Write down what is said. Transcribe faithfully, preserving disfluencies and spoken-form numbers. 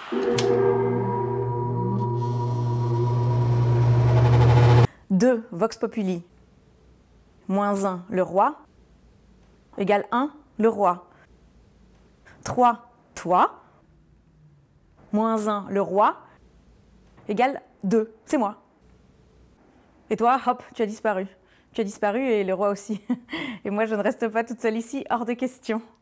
deux vox populi moins un le roi égale un le roi. trois toi moins un le roi égale deux. C'est moi. Et toi, hop, tu as disparu. Tu as disparu et le roi aussi. Et moi, je ne reste pas toute seule ici, hors de question.